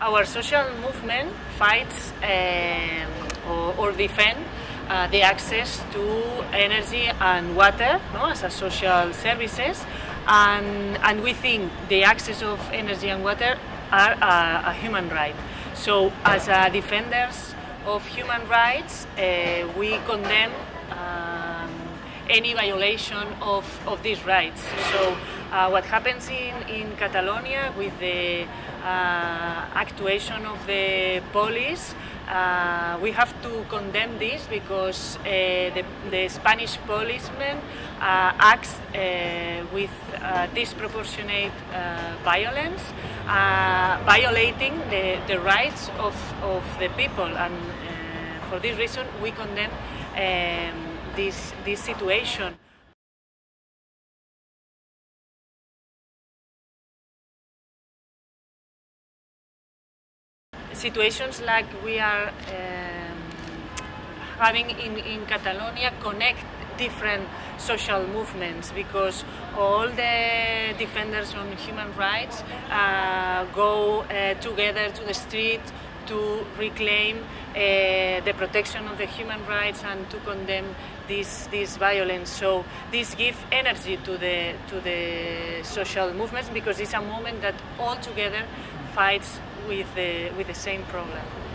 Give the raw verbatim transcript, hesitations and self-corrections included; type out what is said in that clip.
Our social movement fights um, or, or defends uh, the access to energy and water, no, as a social services, and, and we think the access of energy and water are a, a human right. So as uh, defenders of human rights, uh, we condemn um, any violation of, of these rights. So uh, what happens in, in Catalonia with the uh, actuation of the police, uh, we have to condemn this because uh, the, the Spanish policemen uh, acts uh, with uh, disproportionate uh, violence, uh, violating the, the rights of, of the people, and uh, for this reason we condemn um, this, this situation. Situations like we are um, having in, in Catalonia connect different social movements, because all the defenders on human rights uh, go uh, together to the street to reclaim uh, the protection of the human rights and to condemn this this violence. So this gives energy to the to the social movements, because it's a moment that all together fights with the with the same problem.